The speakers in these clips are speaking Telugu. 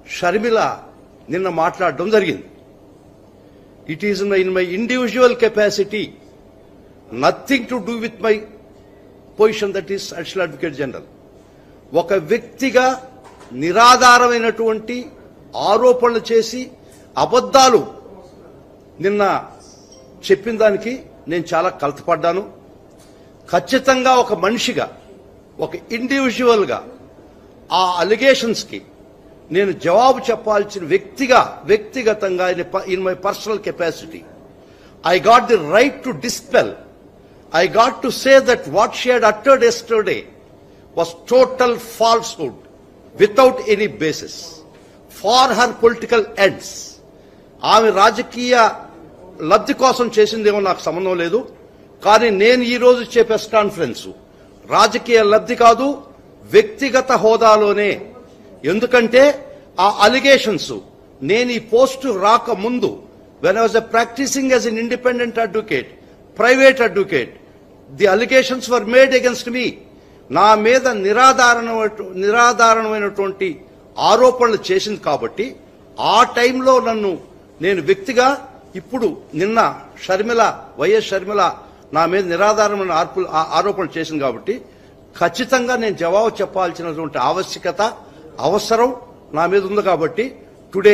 షర్మిల నిన్న మాట్లాడడం జరిగింది. It is in my individual capacity, nothing to do with my position, that is additional advocate general. ఒక వ్యక్తిగా నిరాధారమైనటువంటి ఆరోపణలు చేసి అబద్ధాలు నిన్న చెప్పిన దానికి నేను చాలా కలతపడ్డాను. ఖచ్చితంగా ఒక మనిషిగా, ఒక ఇండివిజువల్గా ఆ అలిగేషన్స్కి నేను జవాబు చెప్పాల్సిన వ్యక్తిగతంగా in my personal capacity I got the right to dispel. I got to say that what she had uttered yesterday was total falsehood without any basis for her political ends. ఆమె రాజకీయ లబ్ధి కోసం చేసిందేమో నాకు సంబంధం లేదు. కానీ నేను ఈ రోజు ఇచ్చే ప్రెస్ కాన్ఫరెన్స్ రాజకీయ లబ్ధి కాదు, వ్యక్తిగత హోదాలోనే. ఎందుకంటే ఆ అలిగేషన్స్ నేను ఈ పోస్టు రాకముందు, when I was practicing as an independent advocate, private advocate, the allegations were made against me. నా మీద నిరాధారణమైనటువంటి ఆరోపణలు చేసింది కాబట్టి ఆ టైంలో నేను వ్యక్తిగా, ఇప్పుడు నిన్న వైఎస్ షర్మిల నా మీద నిరాధారమైన ఆరోపణలు చేసింది కాబట్టి ఖచ్చితంగా నేను జవాబు చెప్పాల్సినటువంటి అవసరం నా మీద ఉంది. కాబట్టి today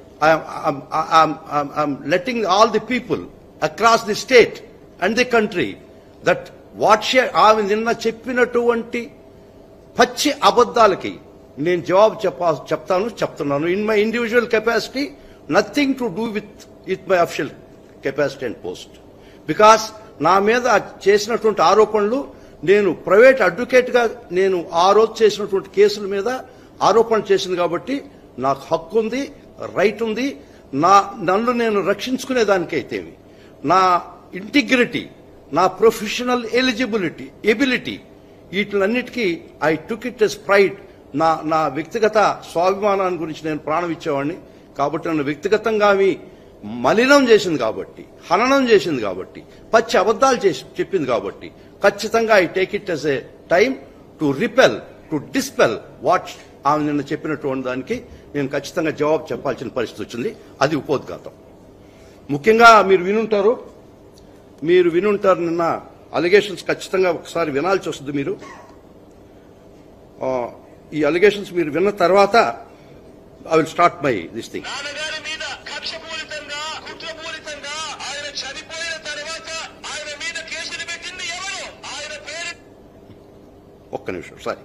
I'm letting all the people across the state and the country that ఆమె నిన్న చెప్పినటువంటి పచ్చి అబద్ధాలకి నేను జవాబు చెప్తున్నాను. In my individual capacity, nothing to do with my official capacity and post. Because నా మీద చేసినటువంటి ఆరోపణలు, నేను ప్రైవేట్ అడ్వకేట్ గా నేను ఆ రోజు చేసినటువంటి కేసుల మీద ఆరోపణలు చేసింది కాబట్టి నాకు హక్కు ఉంది, రైట్ ఉంది. నన్ను నేను రక్షించుకునేదానికైతేవి, నా ఇంటిగ్రిటీ, నా ప్రొఫెషనల్ ఎబిలిటీ వీటిలన్నిటికీ I took it as pride. నా వ్యక్తిగత స్వాభిమానాన్ని గురించి నేను ప్రాణం ఇచ్చేవాడిని. కాబట్టి నన్ను వ్యక్తిగతంగా మలినం చేసింది కాబట్టి, హననం చేసింది కాబట్టి, పచ్చి అబద్ధాలు చెప్పింది కాబట్టి ఖచ్చితంగా I take it as a time to dispel what ఆమె నిన్న చెప్పినటువంటి దానికి నేను ఖచ్చితంగా జవాబు చెప్పాల్సిన పరిస్థితి వచ్చింది. అది ఉపోద్ఘాతం. ముఖ్యంగా మీరు వినుంటారు నిన్న అలిగేషన్స్ ఖచ్చితంగా ఒకసారి వినాల్సి వస్తుంది. మీరు ఈ అలిగేషన్స్ మీరు విన్న తర్వాత I will start my this thing. ఒక్క నిమిషం, సారీ.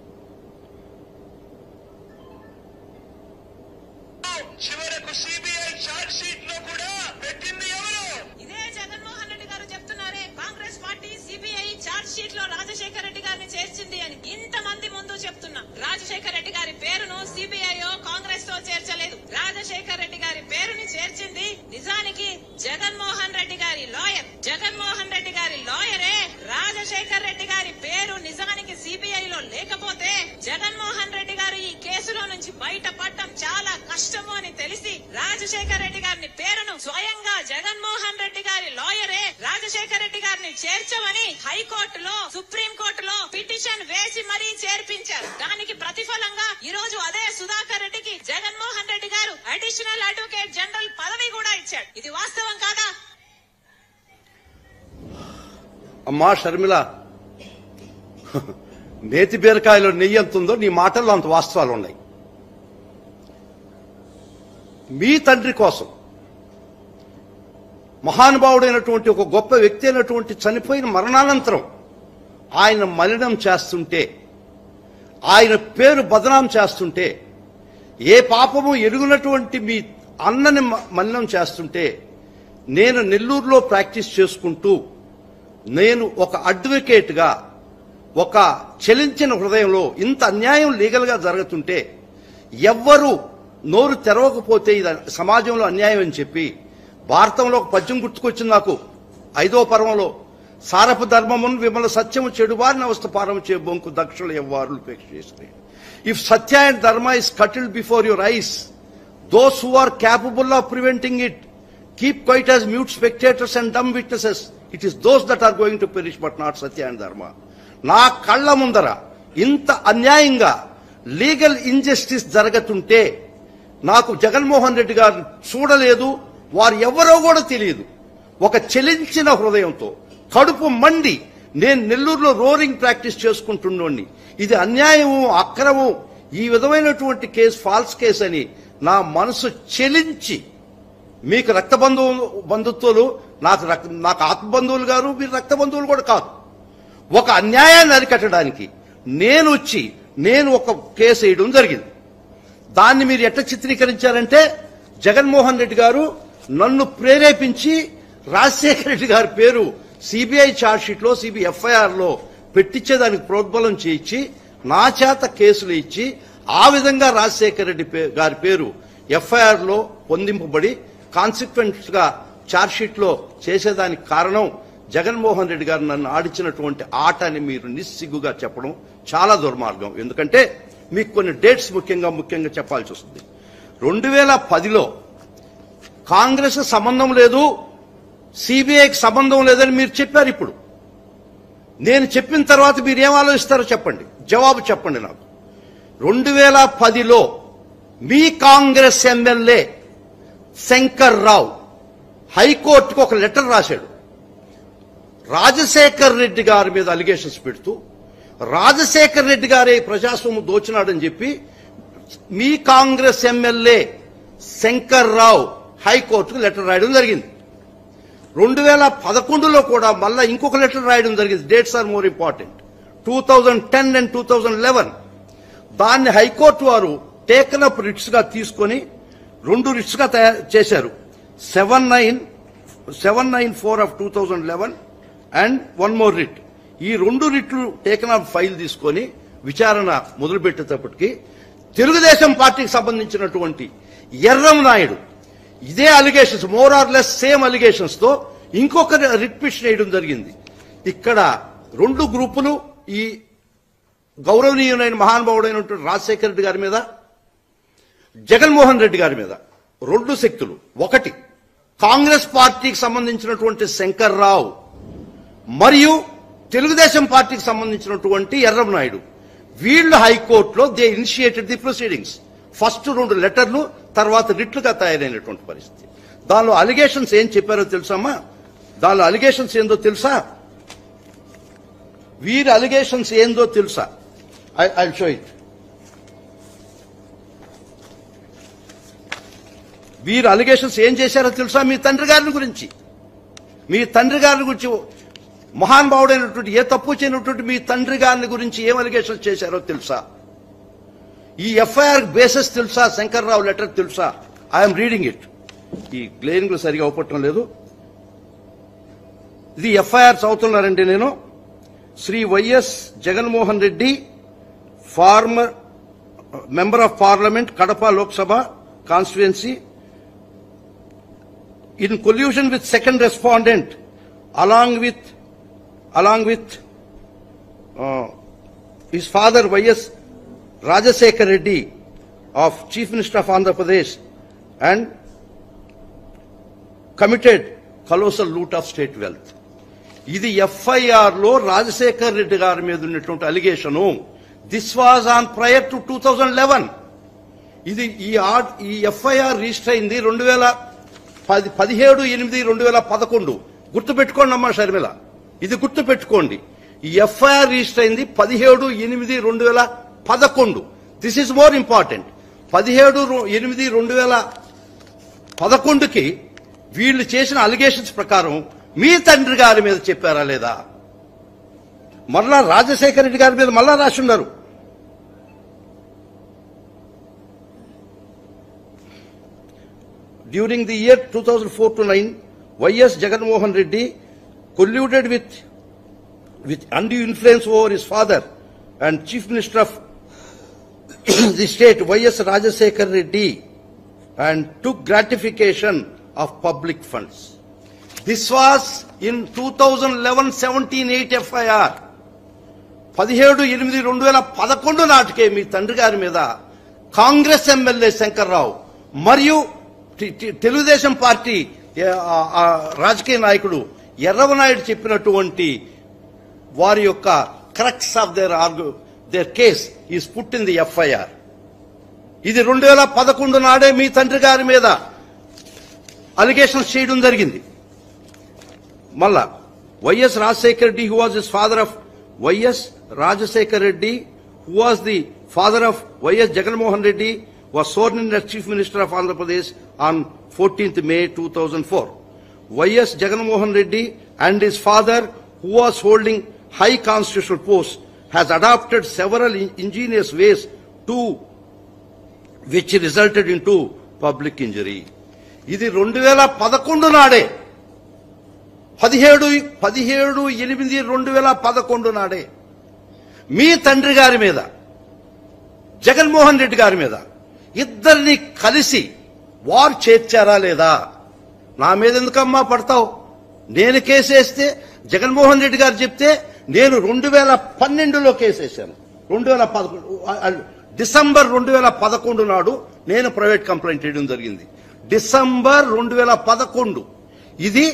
చివరకు సిబిఐ చార్జ్ షీట్ లో కూడా పెట్టింది ఎవరు? ఇదే జగన్మోహన్ రెడ్డి గారు చెప్తున్నారే, Congress party CBI charge sheet లో రాజశేఖర రెడ్డి గారిని చేర్చింది అని. ఇంతమంది ముందు చెప్తున్నా, రాజశేఖర రెడ్డి గారి పేరును సిబిఐ కాంగ్రెస్ తో చేర్చలేదు. రాజశేఖర రెడ్డి గారి పేరుని చేర్చింది నిజానికి జగన్మోహన్ రెడ్డి గారి లాయర్. జగన్మోహన్ రెడ్డి గారి లాయరే రాజశేఖర రెడ్డి గారి పేరు నిజానికి సిబిఐ లో లేకపోతే జగన్మోహన్ రెడ్డి గారు ఈ కేసులో నుంచి బయటపడటం చాలా కష్టము అని తెలిసి రాజశేఖర రెడ్డి గారిని పేరును స్వయంగా జగన్మోహన్ రెడ్డి గారి లాయరే రాజశేఖర రెడ్డి గారిని చేర్చమని హైకోర్టులో, సుప్రీం కోర్టులో పిటిషన్ వేసి మరీ చేర్పించారు. దానికి ప్రతిఫలంగా ఈ రోజు అదే సుధాకర్ రెడ్డికి జగన్మోహన్ రెడ్డి గారు అడిషనల్ అడ్వకేట్ జనరల్ పదవి కూడా ఇచ్చాడు. ఇది వాస్తవం కాదా? అమ్మా షర్మిల, నేతి బీరకాయలో నెయ్యి ఎంత ఉందో నీ మాటల్లో అంత వాస్తవాలు ఉన్నాయి. మీ తండ్రి కోసం మహానుభావుడైనటువంటి ఒక గొప్ప వ్యక్తి అయినటువంటి చనిపోయిన మరణానంతరం ఆయన మలినం చేస్తుంటే, ఆయన పేరు బదనాం చేస్తుంటే, ఏ పాపము ఎరుగునటువంటి మీ అన్నని మలినం చేస్తుంటే, నేను నెల్లూరులో ప్రాక్టీస్ చేసుకుంటూ, నేను ఒక అడ్వకేట్గా ఒక చలించిన హృదయంలో ఇంత అన్యాయం లీగల్గా జరుగుతుంటే ఎవ్వరూ నోరు తెరవకపోతే ఇది సమాజంలో అన్యాయం అని చెప్పి భారతంలో ఒక పద్యం గుర్తుకొచ్చింది నాకు. 5వ పర్వంలో, సారపు ధర్మమును విమల సత్యము చెడువారిని అవస్థ పారము చే బొంకు దక్షులు ఎవ్వారులు ఉపేక్ష చేస్తే. If Satya and Dharma is curtailed before your eyes, those who are capable of preventing it keep quiet as mute spectators and dumb witnesses. It is those that are going to perish but not Satya and Dharma. నా కళ్ల ముందర ఇంత అన్యాయంగా లీగల్ ఇంజస్టిస్ జరుగుతుంటే నాకు జగన్మోహన్ రెడ్డి గారు చూడలేదు, వారు ఎవరో కూడా తెలియదు. ఒక చెలించిన హృదయంతో కడుపు మండి నేను నెల్లూరులో రోరింగ్ ప్రాక్టీస్ చేసుకుంటున్నోడిని, ఇది అన్యాయము అక్రమం, ఈ విధమైనటువంటి కేసు ఫాల్స్ కేసు అని నా మనసు చెలించి, మీకు రక్త బంధుత్వాలు నాకు ఆత్మ బంధువులు గారు, మీరు రక్త బంధువులు కూడా కాదు, ఒక అన్యాయాన్ని అరికట్టడానికి నేను ఒక కేసు వేయడం జరిగింది. దాన్ని మీరు ఎట్లా చిత్రీకరించారంటే జగన్మోహన్ రెడ్డి గారు నన్ను ప్రేరేపించి రాజశేఖర రెడ్డి గారి పేరు సిబిఐ ఛార్జ్షీట్ లో ఎఫ్ఐఆర్ లో పెట్టించేదానికి ప్రోద్బలం చేయించి నా చేత కేసులు ఇచ్చి ఆ విధంగా రాజశేఖర రెడ్డి గారి పేరు ఎఫ్ఐఆర్ లో పొందింపబడి కాన్సిక్వెన్స్ గా ఛార్జ్షీట్ లో చేసేదానికి కారణం జగన్మోహన్ రెడ్డి గారు నన్ను ఆడించినటువంటి ఆట అని మీరు నిస్సిగ్గుగా చెప్పడం చాలా దుర్మార్గం. ఎందుకంటే మీకు కొన్ని డేట్స్ ముఖ్యంగా చెప్పాల్సి వస్తుంది. 2010లో కాంగ్రెస్ సంబంధం లేదు, సిబిఐకి సంబంధం లేదని మీరు చెప్పారు. ఇప్పుడు నేను చెప్పిన తర్వాత మీరు ఏం ఆలోచిస్తారో చెప్పండి, జవాబు చెప్పండి నాకు. 2010లో మీ కాంగ్రెస్ ఎమ్మెల్యే శంకర్ రావు హైకోర్టుకు ఒక లెటర్ రాశాడు, రాజశేఖర్ రెడ్డి గారి మీద అలిగేషన్స్ పెడుతూ రాజశేఖర్ రెడ్డి గారే ప్రజాస్వామ్యం దోచినాడని చెప్పి మీ కాంగ్రెస్ ఎమ్మెల్యే శంకర్ రావు హైకోర్టుకు లెటర్ రాయడం జరిగింది. 2011లో కూడా మళ్ళా ఇంకొక లెటర్ రాయడం జరిగింది. Dates are more important. 2010 and 2011 దాన్ని హైకోర్టు వారు టేకన్ అప్ రిట్స్ గా తీసుకొని 2 రిట్స్ గా తయారు చేశారు. 794 ఆఫ్ 2011 అండ్ 1 మోర్ రిట్. ఈ 2 రిట్లు టేకన్ అప్ ఫైల్ తీసుకొని విచారణ మొదలుపెట్టేటప్పటికి తెలుగుదేశం పార్టీకి సంబంధించినటువంటి ఎర్రం నాయుడు ఇదే allegations, more or less same allegations తో ఇంకొక రిట్ పిటిషన్ వేయడం జరిగింది. ఇక్కడ 2 గ్రూపులు, ఈ గౌరవనీయులైన మహానుభావుడైనటువంటి రాజశేఖర రెడ్డి గారి మీద, జగన్మోహన్ రెడ్డి గారి మీద 2 శక్తులు. ఒకటి కాంగ్రెస్ పార్టీకి సంబంధించినటువంటి శంకర్ రావు మరియు తెలుగుదేశం పార్టీకి సంబంధించినటువంటి ఎర్రం నాయుడు. వీళ్ళు హైకోర్టులో they initiated the proceedings. First 2 లెటర్లు, తర్వాత రిట్లుగా తయారైనటువంటి పరిస్థితి. దానిలో అలిగేషన్స్ ఏం చెప్పారో తెలుసమ్మా? దానిలో అలిగేషన్స్ ఏందో తెలుసా? వీరి అలిగేషన్స్ ఏందో తెలుసా? I show it. వీరు అలిగేషన్స్ ఏం చేశారో తెలుసా? మీ తండ్రి గారిని గురించి మహానుభావుడైనటువంటి, ఏ తప్పు చేయనటువంటి మీ తండ్రి గారిని గురించి ఏం అలిగేషన్స్ చేశారో తెలుసా? ఈ ఎఫ్ఐఆర్ బేసిస్ తెలుసా? శంకర్రావు లెటర్ తెలుసా? I'm reading it. ఈ గ్లేరింగ్ సరిగా అవపట్టడం లేదు. ఇది ఎఫ్ఐఆర్ చదువుతున్నారండి నేను. Shri YS Jaganmohan Reddy, former member of parliament, Kadapa Lok Sabha constituency, in collusion with second respondent along with his father Y.S. Rajasekhar Reddy of Chief Minister of Andhra Pradesh and committed colossal loot of state wealth. ఇది ఎఫ్ఐఆర్ లో రాజశేఖర్ రెడ్డి గారి మీద ఉన్నటువంటి allegation. This was on prior to 2011. ఇది ఈ ఎఫ్ఐఆర్ రిజిస్టర్ అయింది 17/8/2011. గుర్తుపెట్టుకోండి అమ్మా షర్మిల, ఇది గుర్తుపెట్టుకోండి. ఈ ఎఫ్ఐఆర్ రిజిస్టర్ అయింది 17/8/2011. This is more important. 17/8/2011కి వీళ్ళు చేసిన అలిగేషన్స్ ప్రకారం మీ తండ్రి గారి మీద చెప్పారా లేదా? మరలా రాజశేఖర రెడ్డి గారి మీద మళ్ళా రాసున్నారు. During the year 2004 to 9, Y.S. Jaganmohan Reddy colluded with undue influence over his father and Chief Minister of the state, Y.S. Rajasekhar Reddy, and took gratification of public funds. This was in 2011-17-8 FIR. 17/8/2011 నాటికే మీ తండ్రి గారి మీద కాంగ్రెస్ ఎమ్మెల్యే శంకర్ రావు మరియు తెలుగుదేశం పార్టీ రాజకీయ నాయకుడు ఎర్రవనాయుడు చెప్పినటువంటి వారి యొక్క crux of their case is put in the FIR. ఇది 2011 నాడే మీ తండ్రి గారి మీద అలిగేషన్స్ చేయడం జరిగింది. మళ్ళా YS Rajasekhara Reddy who was his father of YS Rajasekhara Reddy who was the father of YS Jaganmohan Reddy was sworn in as Chief Minister of Andhra Pradesh on 14th May 2004. Y.S. Jagannamohan Reddy and his father, who was holding high constitutional posts, has adopted several ingenious ways to which resulted into public injury. ఇది 2011 నాడే 17/8/2011 నాడే మీ తండ్రి గారి మీద జగన్మోహన్ రెడ్డి గారి మీద ఇద్దరిని కలిసి వారు చేర్చారా లేదా? నా మీద ఎందుకమ్మా పడతావు? నేను కేసేస్తే జగన్మోహన్ రెడ్డి గారు చెప్తే నేను 2012లో కేసేశాను. 2011 డిసెంబర్ 2011 నాడు నేను ప్రైవేట్ కంప్లైంట్ చేయడం జరిగింది. డిసెంబర్ 2011. ఇది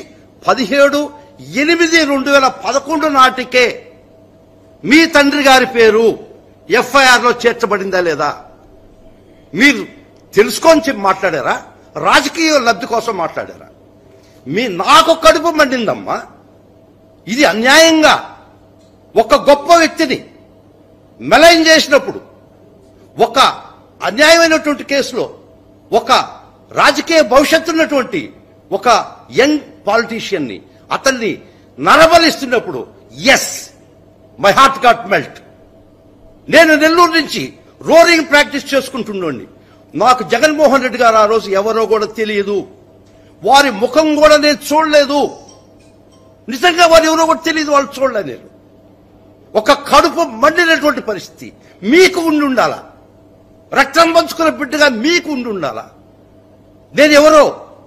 17/8/2011 నాటికే మీ తండ్రి గారి పేరు ఎఫ్ఐఆర్ లో చేర్చబడిందా లేదా? మీరు తెలుసుకొని మాట్లాడారా? రాజకీయ లబ్ధి కోసం మాట్లాడారా? నాకు కడుపు మండిందమ్మా. ఇది అన్యాయంగా ఒక గొప్ప వ్యక్తిని మెలైన్ చేసినప్పుడు, ఒక అన్యాయమైనటువంటి కేసులో ఒక రాజకీయ భవిష్యత్తు ఉన్నటువంటి ఒక యంగ్ పాలిటీషియన్ ని అతన్ని నరబలిస్తున్నప్పుడు as my heart got melt. నేను నెల్లూరు నుంచి రోరింగ్ ప్రాక్టీస్ చేసుకుంటున్నాండి. నాకు జగన్మోహన్ రెడ్డి గారు ఆ రోజు ఎవరో కూడా తెలియదు. వారి ముఖం కూడా నేను చూడలేదు. నిజంగా వారు ఎవరో కూడా తెలియదు, వాళ్ళు చూడలే. నేను ఒక కడుపు మండినటువంటి పరిస్థితి మీకు ఉండాలా? రక్తం పంచుకున్న బిడ్డగా మీకు ఉండాలా? నేను ఎవరో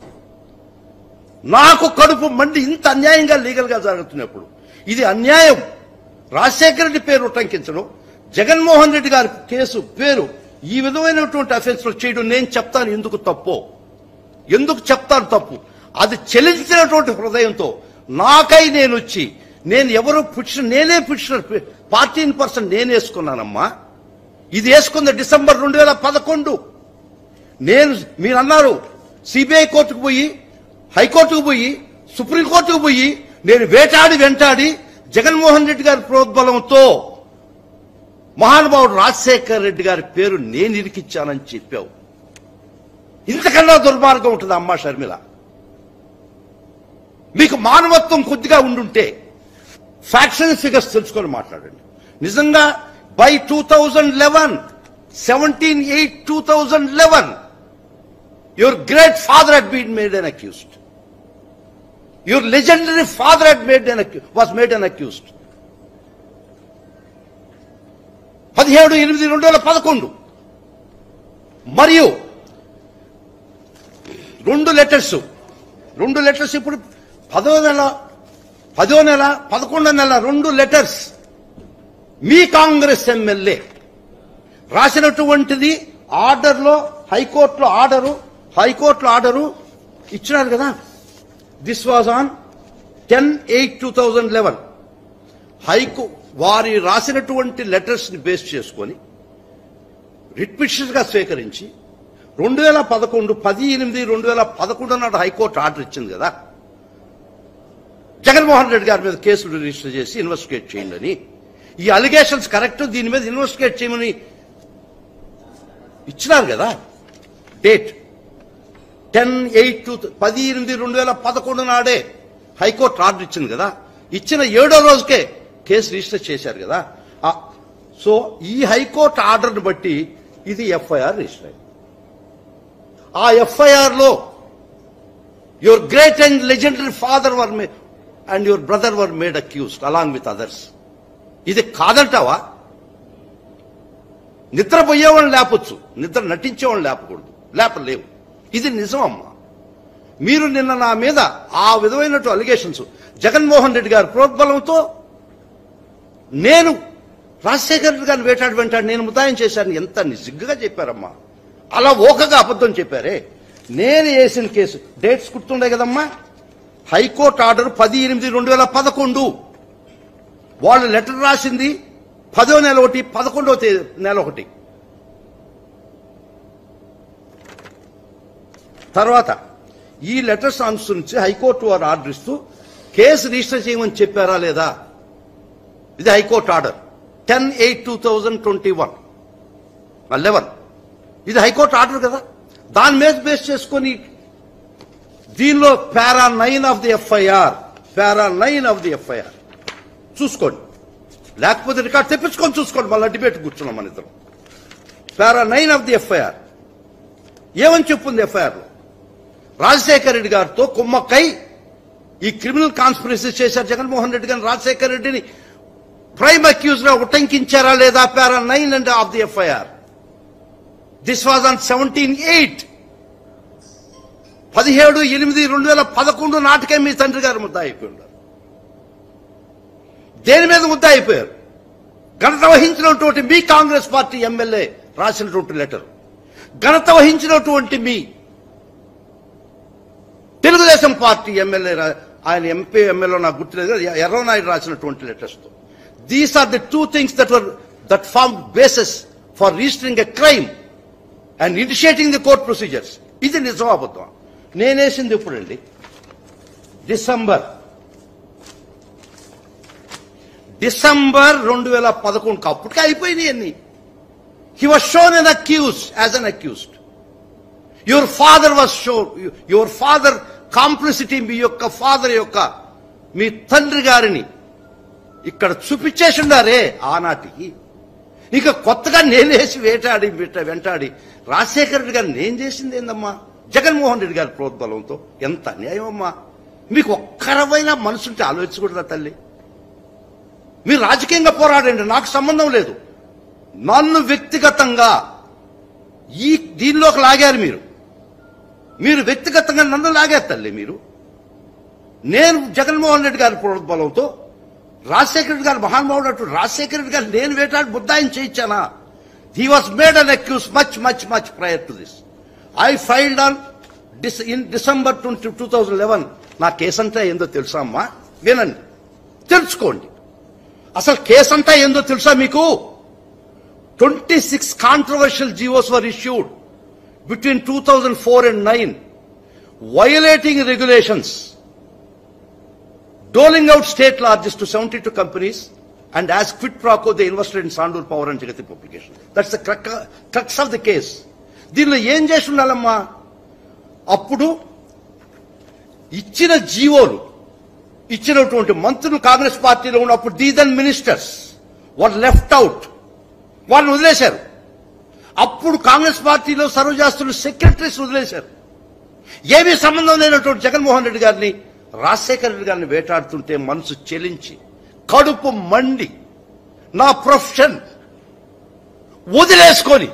నాకు కడుపు మండి ఇంత అన్యాయంగా లీగల్ గా జరుగుతున్నప్పుడు ఇది అన్యాయం. రాజశేఖర రెడ్డి పేరు ఉటంకించడం, జగన్మోహన్ రెడ్డి గారి కేసు పేరు ఈ విధమైనటువంటి అఫెన్స్ లో చేయడం నేను చెప్తాను ఎందుకు తప్పు, ఎందుకు చెప్తాను తప్పు. అది చెల్లించినటువంటి హృదయంతో నాకై నేను వచ్చి నేను ఎవరు నేనే పిటిషనర్ పార్టీని పర్సన్ నేను వేసుకున్నానమ్మా. ఇది వేసుకుంది డిసెంబర్ 2011. నేను మీరు అన్నారు సిబిఐ కోర్టుకు పోయి, హైకోర్టుకు పోయి, సుప్రీంకోర్టుకు పోయి నేను వెంటాడి జగన్మోహన్ రెడ్డి గారి ప్రోద్బలంతో మహానుభావుడు రాజశేఖర రెడ్డి గారి పేరు నేను ఇరికిచ్చానని చెప్పావు. ఇంతకన్నా దుర్మార్గం ఉంటుంది అమ్మా షర్మిల? మీకు మానవత్వం కొద్దిగా ఉండుంటే ఫ్యాక్షన్ ఫిగర్స్ తెలుసుకొని మాట్లాడండి. నిజంగా by 2011 17/8/2011 your great father had been made an accused. Your legendary father was made an accused. 17/8/2011 మరియు 2 లెటర్స్ ఇప్పుడు 10వ నెల 11వ నెల 2 లెటర్స్ మీ కాంగ్రెస్ ఎమ్మెల్యే రాసినటువంటిది ఆర్డర్లో హైకోర్టులో ఆర్డరు ఇచ్చినారు కదా. This was on 10/8/2011. వారి రాసినటువంటి లెటర్స్ ని బేస్ చేసుకొని రిట్ పిటిషన్ గా స్వీకరించి 2011 10/8/2011 నాడు హైకోర్టు ఆర్డర్ ఇచ్చింది కదా, జగన్మోహన్ రెడ్డి గారి మీద కేసులు రిజిస్టర్ చేసి ఇన్వెస్టిగేట్ చేయండి అని. ఈ అలిగేషన్స్ కరెక్ట్, దీని మీద ఇన్వెస్టిగేట్ చేయమని ఇచ్చినారు కదా. డేట్ 10/8/2011 నాడే హైకోర్టు ఆర్డర్ ఇచ్చింది కదా. ఇచ్చిన 7వ రోజుకే కేసు రిజిస్టర్ చేశారు కదా. సో ఈ హైకోర్టు ఆర్డర్ని బట్టి ఇది ఎఫ్ఐఆర్ రిజిస్టర్ అయింది. ఆ ఎఫ్ఐఆర్ లో your great and legendary father were made and your brother were made accused along with others. ఇది కాదంటావా? నిద్రపోయేవాళ్ళని లేపొచ్చు, నిద్ర నటించేవాళ్ళని లేపలేవు. ఇది నిజం అమ్మా. మీరు నిన్న నా మీద ఆ విధమైనటు అలిగేషన్స్ జగన్మోహన్ రెడ్డి గారి ప్రోద్బలంతో నేను రాజశేఖర రెడ్డి గారిని వెంటాడి నేను ముద్దాయం చేశాను. ఎంత నిజంగా చెప్పారమ్మా, అలా ఓకగా అబద్ధం చెప్పారే. నేను వేసిన కేసు డేట్స్ గుర్తుండే కదమ్మా. High court order 10/8/2011. వాళ్ళు లెటర్ రాసింది 10వ నెల 1, 11వ నెల 1. తర్వాత ఈ లెటర్స్ అనుసరించి హైకోర్టు వారు ఆర్డర్ ఇస్తూ కేసు రిజిస్టర్ చేయమని చెప్పారా లేదా? ఇది హైకోర్టు ఆర్డర్ 10/8/2021 11. ఇది హైకోర్టు ఆర్డర్ కదా. దాని మీద బేస్ చేసుకొని దీనిలో పారా 9 ఆఫ్ ది ఎఫ్ఐఆర్ చూసుకోండి, లేకపోతే రికార్డ్ తెప్పించుకొని చూసుకోండి. మళ్ళీ డిబేట్ కూర్చున్నాం మన ఇద్దరం. పారా 9 ఆఫ్ ది ఎఫ్ఐఆర్ ఏమని చెప్పింది? ఎఫ్ఐఆర్ లో రాజశేఖర రెడ్డి గారితో కుమ్మక్కై ఈ క్రిమినల్ కాన్స్పిరసీ చేశారు జగన్మోహన్ రెడ్డి గారిని, రాజశేఖర రెడ్డిని ప్రైమ్ అక్యూజ్ గా ఉటంకించారా లేదా? Para 9 and of the FIR. This was on 17/8 17/8/2011 నాటికే మీ తండ్రి గారు ముద్ద అయిపోయి ఉన్నారు. దేని మీద ముద్ద అయిపోయారు? ఘనత వహించినటువంటి మీ కాంగ్రెస్ పార్టీ ఎమ్మెల్యే రాసినటువంటి లెటర్, ఘనత వహించినటువంటి మీ తెలుగుదేశం పార్టీ ఎమ్మెల్యే, ఆయన ఎంపీ ఎమ్మెల్యే నాకు గుర్తులేదు, ఎర్రనాయుడు రాసినటువంటి లెటర్స్ తో. These are the two things that form basis for registering a crime and initiating the court procedures. ఇది నిజం అబద్ధం? నేనేసింది ఎప్పుడండి? డిసెంబర్ 2011. అప్పటికే అయిపోయినాయి అన్ని. He was shown an accuse as an accused. Your father was shown, your father complicity, మీ తండ్రి గారిని ఇక్కడ చూపించేసిండారే ఆనాటికి. ఇక కొత్తగా నేనేసి వెంటాడి రాజశేఖర రెడ్డి గారిని నేను చేసింది ఏందమ్మా? జగన్మోహన్ రెడ్డి గారి ప్రోద్బలంతో. ఎంత అన్యాయం అమ్మా! మీకు ఒక్కరవైనా మనసుంటే ఆలోచించకూడదా తల్లి? మీరు రాజకీయంగా పోరాడండి, నాకు సంబంధం లేదు. నన్ను వ్యక్తిగతంగా దీనిలోకి లాగారు మీరు వ్యక్తిగతంగా నన్ను లాగారు తల్లి. నేను జగన్మోహన్ రెడ్డి గారి ప్రోద్బలంతో రాజశేఖర రెడ్డి గారు మహానుభావుడు రాజశేఖర రెడ్డి గారు నేను వేటాడి ముద్దాయిని చేయించానా? He was made an accuse much prior to this. I filed on in December 2011. నా కేసు అంతా ఏందో తెలుసా అమ్మా? వినండి, తెలుసుకోండి. అసలు కేసు అంతా ఏందో తెలుసా మీకు? 26 controversial GOs were issued between 2004 and 2009, violating regulations, doling out state largesse to 72 companies, and as quid pro quo they invested in Sandur Power and Jagati Publication. That's the crux of the case. దీనిలో ఏం చేసి ఉండాలమ్మా? అప్పుడు ఇచ్చిన జీవోలు ఇచ్చినటువంటి మంత్రులు కాంగ్రెస్ పార్టీలో ఉన్నప్పుడు the then ministers were left out, వాళ్ళని వదిలేశారు. అప్పుడు కాంగ్రెస్ పార్టీలో సర్వ్ చేస్తున్న సెక్రటరీస్ వదిలేశారు. ఏమీ సంబంధం లేనటువంటి జగన్మోహన్ రెడ్డి గారిని, రాజశేఖర రెడ్డి గారిని వేటాడుతుంటే మనసు చెలించి కడుపు మండి నా ప్రొఫెషన్ వదిలేసుకొని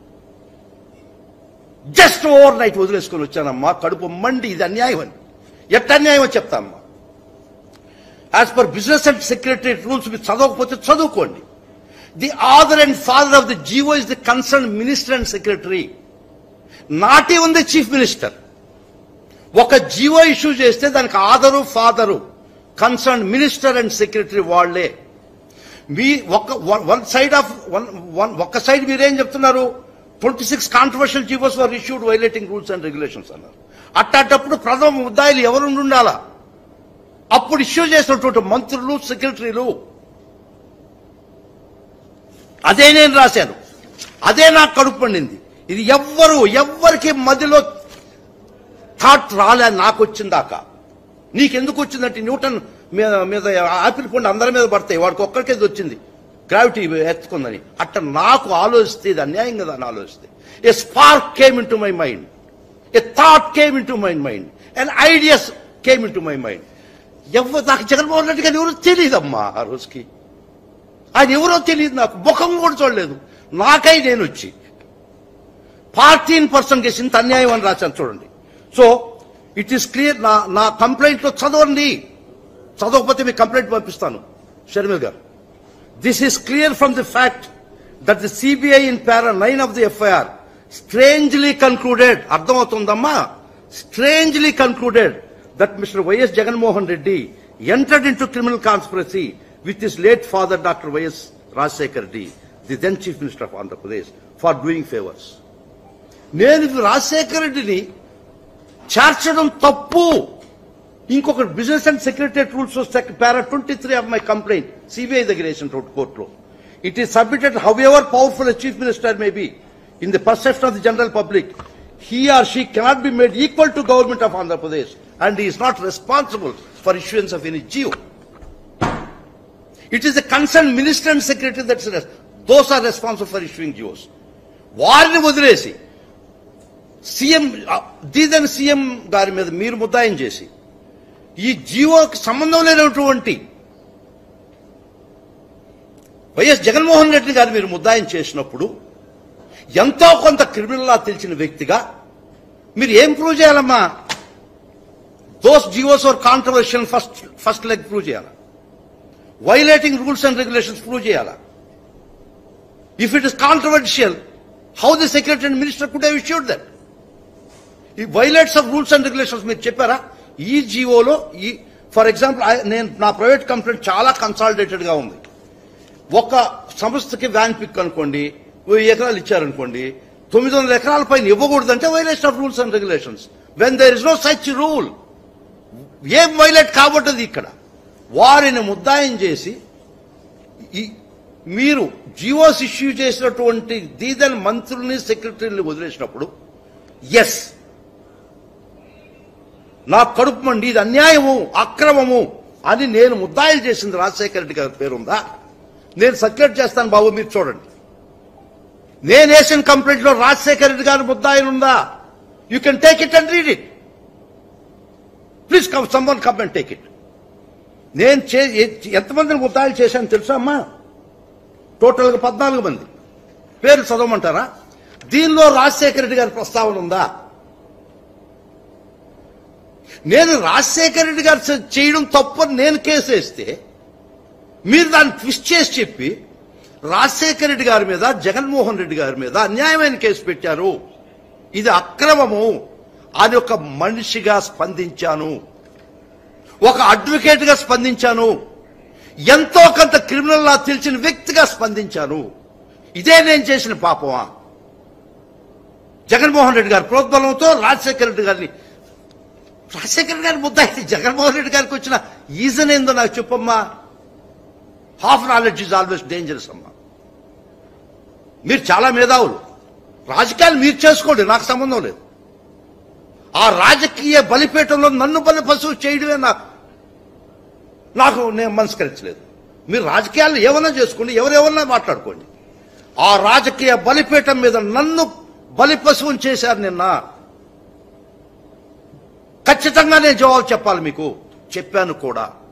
జస్ట్ ఓవర్ నైట్ వదిలేసుకొని వచ్చానమ్మా. కడుపు మండి ఇది అన్యాయం అని. ఎట్ట అన్యాయమో చెప్తామ్మా. As per business and secretary rules మీరు చదవకపోతే చదువుకోండి. The author and father of the GO is the concerned minister and secretary, not even the chief minister. ఒక GO ఇష్యూ చేస్తే దానికి author father concern minister and secretary వాళ్లే. మీ ఒక సైడ్ మీరేం చెప్తున్నారు? 26 controversial GOs were issued violating rules and regulations అన్నారు. అట్టప్పుడు ప్రథమ ముద్దాయిలు ఎవరు ఉండాలా? అప్పుడు ఇష్యూ చేసినటువంటి మంత్రులు, సెక్రటరీలు. అదే నేను రాశాను, అదే నాకు కడుపు పండింది. ఇది ఎవ్వరికి మధ్యలో థాట్ రాలే. నాకు వచ్చిందాకా. నీకెందుకు వచ్చిందంటే న్యూటన్ మీద ఆపిల్ పండు అందరి మీద పడతాయి, వాడికి ఒక్కరికే వచ్చింది గ్రావిటీ ఎత్తుకుందని. అట్ట నాకు ఆలోచిస్తే ఇది అన్యాయం కదా అని ఆలోచిస్తే a spark came into my mind, a thought came into my mind, and ideas came into my mind. నాకు జగన్మోహన్ రెడ్డి గారు ఎవరో తెలియదమ్మా. ఆ రోజుకి ఆయన ఎవరో తెలియదు, నాకు ముఖం కూడా చూడలేదు. నాకై నేను వచ్చి 14% కేసు ఇంత అన్యాయం అని రాశాను చూడండి. So it is clear. నా కంప్లైంట్ లో చదవండి, చదవకపోతే మీ కంప్లైంట్ పంపిస్తాను షర్మిల్ గారు. This is clear from the fact that the CBI in para 9 of the FIR strangely concluded. అర్థమవుతుందమ్మా? Strangely concluded that Mr. Y.S. Jaganmohan Reddy entered into criminal conspiracy with his late father Dr. Y.S. Rajshekhar Reddy, the then Chief Minister of Andhra Pradesh, for doing favors. నేను రాజశేఖర రెడ్డిని చేర్చడం తప్పు. ఇంకొకటి బిజినెస్ అండ్ సెక్రటరియట్ రూల్స్ వస్తే para 23 of my complaint CBI దగ్గర వేసిన కోర్టులో. It is submitted however powerful chief minister may be in the perception of the general public, he or she cannot be made equal to government of Andhra Pradesh and he is not responsible for issuance of any GO. It is the concerned minister and secretary those are responsible for issuing GOs. వారిని వదిలేసి సీఎం దీదని సీఎం గారి మీద మీరు ముద్దాయం చేసి ఈ జీవోకి సంబంధం లేనటువంటి వైఎస్ జగన్మోహన్ రెడ్డి గారు మీరు ముద్దాయం చేసినప్పుడు ఎంతో కొంత క్రిమినల్ లా తెలిసిన వ్యక్తిగా మీరు ఏం ప్రూవ్ చేయాలమ్మా? Those GOs are controversial first leg prove చేయాలా? Violating rules and regulations prove చేయాలా? If it is controversial, how the secretary and minister could have issued that? ఈ violates of rules and regulations మీరు చెప్పారా? ఈ జీవోలో ఈ ఫర్ ఎగ్జాంపుల్ నేను నా ప్రైవేట్ కంప్లైంట్ చాలా కన్సాలిడేటెడ్ గా ఉంది. ఒక సంస్థకి వ్యాన్ పిక్ అనుకోండి 1000 ఎకరాలు ఇచ్చారనుకోండి, 900 ఎకరాల పైన ఇవ్వకూడదంటే violation of rules and regulations. When there is no such rule, ఏం వైలేట్ కాబట్టది ఇక్కడ. వారిని ముద్దాయం చేసి మీరు జీవోస్ ఇష్యూ చేసినటువంటి దీదని మంత్రుల్ని సెక్రటరీని వదిలేసినప్పుడు ఎస్ నా కడుపు మండి ఇది అన్యాయము అక్రమము అని నేను ముద్దాయిలు చేసింది రాజశేఖర రెడ్డి గారి పేరుందా? నేను సర్క్యులేట్ చేస్తాను బాబు, మీరు చూడండి. నేను వేసిన కంప్లైంట్ లో రాజశేఖర రెడ్డి గారి ముద్దాయిలు ఉందా? You can take it and read it. Please someone come and take it. నేను ఎంతమందిని ముద్దాయిలు చేశాను తెలుసా అమ్మా? టోటల్ గా 14 మంది పేరు చదవమంటారా? దీనిలో రాజశేఖర రెడ్డి గారి ప్రస్తావన ఉందా? నేను రాజశేఖర రెడ్డి గారు చేయడం తప్పని నేను కేసు వేస్తే మీరు దాన్ని ట్విస్ట్ చేసి చెప్పి రాజశేఖర రెడ్డి గారి మీద జగన్మోహన్ రెడ్డి గారి మీద అన్యాయమైన కేసు పెట్టారు, ఇది అక్రమము అని ఒక మనిషిగా స్పందించాను, ఒక అడ్వకేట్ గా స్పందించాను, ఎంతో కొంత క్రిమినల్ లా తెలిసిన వ్యక్తిగా స్పందించాను. ఇదే నేను చేసిన పాపమా? జగన్మోహన్ రెడ్డి గారి ప్రోద్బలంతో రాజశేఖర రెడ్డి గారిని ముద్దాయి జగన్మోహన్ రెడ్డి గారికి వచ్చిన ఈజన్ ఏందో నాకు చెప్పమ్మా. Half knowledge is always dangerous అమ్మా. మీరు చాలా మేధావులు, రాజకీయాలు మీరు చేసుకోండి, నాకు సంబంధం లేదు. ఆ రాజకీయ బలిపీఠంలో నన్ను బలి పశువు చేయడమే నాకు నేను మనస్కరించలేదు. మీరు రాజకీయాలు ఏమన్నా చేసుకోండి, ఎవరెవరన్నా మాట్లాడుకోండి. ఆ రాజకీయ బలిపీఠం మీద నన్ను బలి పశువుని చేశారు నిన్న. ఖచ్చితంగా నేను జవాబు చెప్పాలి మీకు, చెప్పాను కూడా.